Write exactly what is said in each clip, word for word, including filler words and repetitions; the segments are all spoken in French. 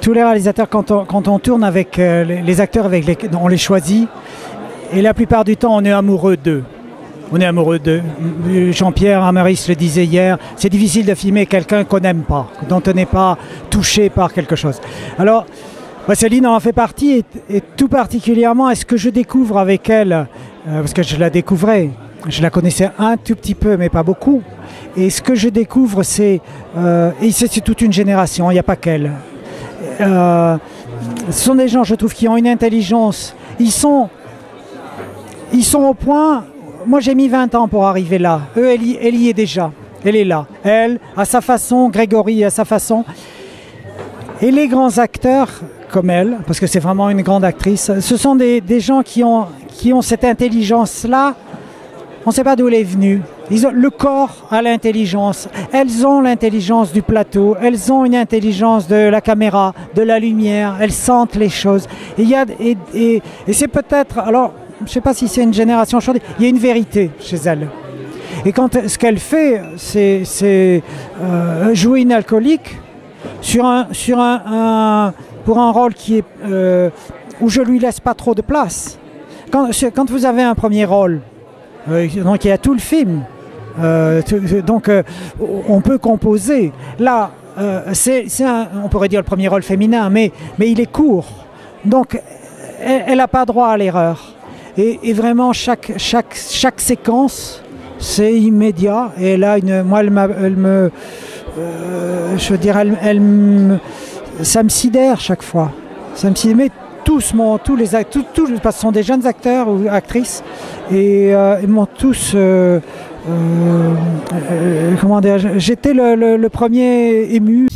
tous les réalisateurs, quand on, quand on tourne avec euh, les, les acteurs, avec les, on les choisit, et la plupart du temps, on est amoureux d'eux. On est amoureux d'eux. Jean-Pierre Amaris le disait hier, c'est difficile de filmer quelqu'un qu'on n'aime pas, dont on n'est pas touché par quelque chose. Alors, bah, Céline en fait partie, et, et tout particulièrement, est-ce que je découvre avec elle, euh, parce que je la découvrais, je la connaissais un tout petit peu, mais pas beaucoup. Et ce que je découvre, c'est... Euh, et c'est toute une génération, il n'y a pas qu'elle. Euh, ce sont des gens, je trouve, qui ont une intelligence. Ils sont, ils sont au point... Moi, j'ai mis vingt ans pour arriver là. Eux, elle y, elle y est déjà. Elle est là. Elle, à sa façon, Grégory, à sa façon. Et les grands acteurs, comme elle, parce que c'est vraiment une grande actrice, ce sont des, des gens qui ont, qui ont cette intelligence-là. On ne sait pas d'où elle est venue. Ils ont, le corps a l'intelligence. Elles ont l'intelligence du plateau. Elles ont une intelligence de la caméra, de la lumière. Elles sentent les choses. Et, il y a, et, et, et c'est peut-être... Alors, je ne sais pas si c'est une génération chaude. Il y a une vérité chez elle. Et quand ce qu'elle fait, c'est euh, jouer une alcoolique sur un, sur un, un, pour un rôle qui est, euh, où je ne lui laisse pas trop de place. Quand, quand vous avez un premier rôle, euh, donc il y a tout le film, euh, donc euh, on peut composer. Là, euh, c'est, c'est un, on pourrait dire le premier rôle féminin, mais, mais il est court. Donc elle n'a pas droit à l'erreur. Et, et vraiment, chaque, chaque, chaque séquence, c'est immédiat. Et là, une, moi, elle, elle me... Euh, je veux dire, elle, elle me, ça me sidère chaque fois. Ça me sidère. Mais tous, mon, tous les acteurs, tous, tous, parce que ce sont des jeunes acteurs ou actrices, et euh, ils m'ont tous... Euh, euh, euh, comment dire, j'étais le, le, le premier ému.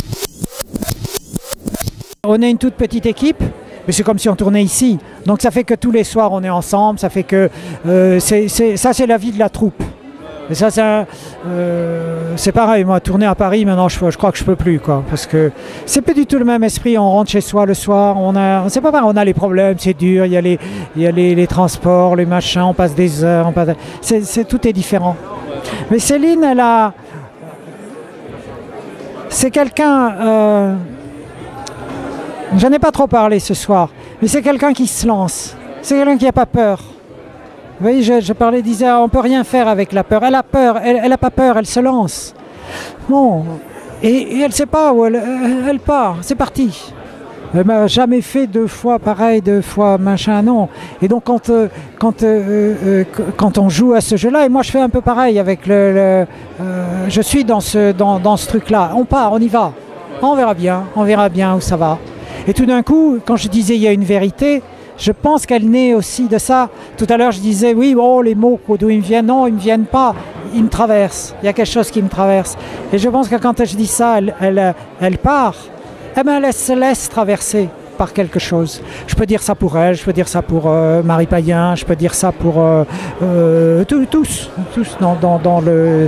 On est une toute petite équipe. Mais c'est comme si on tournait ici. Donc ça fait que tous les soirs on est ensemble, ça fait que euh, c'est, c'est, ça c'est la vie de la troupe. Et ça c'est, euh, c'est pareil, moi tourner à Paris maintenant je, je crois que je peux plus quoi, parce que c'est pas du tout le même esprit. On rentre chez soi le soir, on a, on sait pas, on a les problèmes, c'est dur, il y a les, il y a les, les transports, les machins, on passe des heures, on passe, c'est, c'est, tout est différent. Mais Céline, elle a, c'est quelqu'un. Euh, J'en ai pas trop parlé ce soir, mais c'est quelqu'un qui se lance. C'est quelqu'un qui n'a pas peur. Vous voyez, je, je parlais, disais, ah, on peut rien faire avec la peur. Elle a peur, elle n'a pas peur, elle se lance. Bon, et, et elle ne sait pas où elle, elle part, c'est parti. Elle m'a jamais fait deux fois pareil, deux fois machin, non. Et donc quand, euh, quand, euh, euh, quand on joue à ce jeu-là, et moi je fais un peu pareil avec le... le euh, je suis dans ce, dans, dans ce truc-là. On part, on y va. On verra bien, on verra bien où ça va. Et tout d'un coup, quand je disais il y a une vérité, je pense qu'elle naît aussi de ça. Tout à l'heure, je disais oui, oh, les mots d'où ils me viennent, non, ils ne me viennent pas, ils me traversent. Il y a quelque chose qui me traverse. Et je pense que quand je dis ça, elle, elle, elle part, eh ben, elle se laisse traverser par quelque chose. Je peux dire ça pour elle, je peux dire ça pour euh, Marie Payen, je peux dire ça pour euh, euh, tous, tous, tous dans, dans, dans le...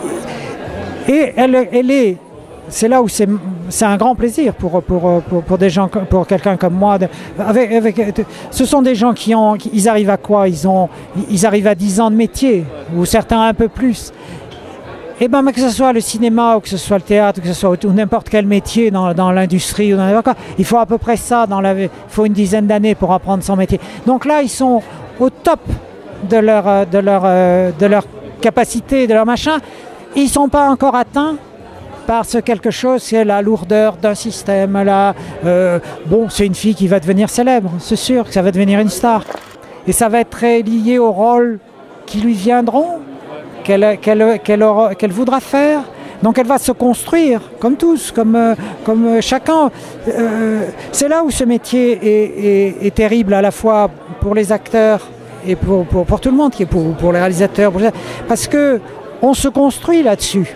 Et elle, elle est... C'est là où c'est, c'est un grand plaisir pour, pour, pour, pour des gens, pour quelqu'un comme moi. Avec, avec, ce sont des gens qui ont, ils arrivent à quoi? Ils ont, ils arrivent à dix ans de métier, ou certains un peu plus. Et ben, que ce soit le cinéma, ou que ce soit le théâtre, ou que ce soit ou n'importe quel métier dans, dans l'industrie, ou dans n'importe quoi, il faut à peu près ça, dans la, il faut une dizaine d'années pour apprendre son métier. Donc là, ils sont au top de leur, de leur, de leur capacité, de leur machin. Ils ne sont pas encore atteints par ce quelque chose, c'est la lourdeur d'un système. Là, euh, bon, c'est une fille qui va devenir célèbre, c'est sûr que ça va devenir une star. Et ça va être très lié aux rôles qui lui viendront, qu'elle, qu'elle, qu'elle, aura, qu'elle voudra faire. Donc elle va se construire, comme tous, comme, euh, comme chacun. Euh, c'est là où ce métier est, est, est terrible, à la fois pour les acteurs et pour, pour, pour tout le monde, pour, pour les réalisateurs, pour les... parce qu'on se construit là-dessus.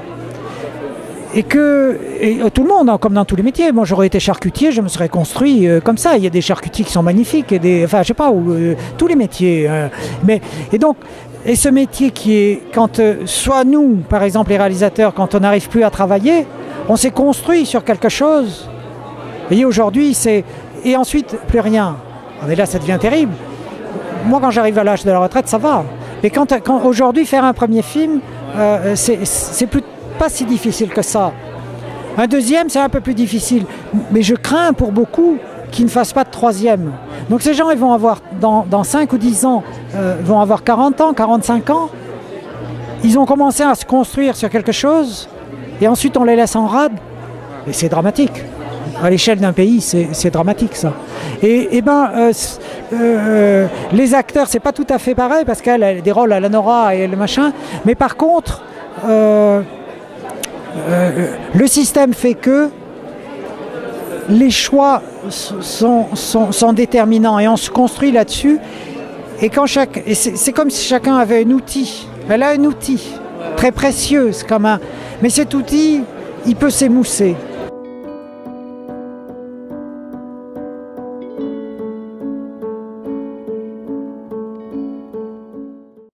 Et que et tout le monde, hein, comme dans tous les métiers, moi j'aurais été charcutier, je me serais construit euh, comme ça. Il y a des charcutiers qui sont magnifiques, et des, enfin je sais pas, où, euh, tous les métiers. Euh, mais et donc et ce métier qui est quand euh, soit nous, par exemple les réalisateurs, quand on n'arrive plus à travailler, on s'est construit sur quelque chose. Vous voyez, aujourd'hui c'est et ensuite plus rien. Ah, mais là ça devient terrible. Moi quand j'arrive à l'âge de la retraite, ça va. Mais quand, quand aujourd'hui faire un premier film, euh, c'est c'est plus pas si difficile que ça. Un deuxième, c'est un peu plus difficile. Mais je crains pour beaucoup qu'ils ne fassent pas de troisième. Donc ces gens, ils vont avoir, dans, dans cinq ou dix ans, euh, vont avoir quarante ans, quarante-cinq ans. Ils ont commencé à se construire sur quelque chose, et ensuite on les laisse en rade. Et c'est dramatique. À l'échelle d'un pays, c'est dramatique ça. Et, et ben, euh, euh, les acteurs, c'est pas tout à fait pareil, parce qu'elle a des rôles à la Nora et le machin. Mais par contre, euh, euh, le système fait que les choix sont, sont, sont déterminants, et on se construit là-dessus. Et quand chaque, et c'est comme si chacun avait un outil. Elle a un outil très précieux, comme un, mais cet outil, il peut s'émousser.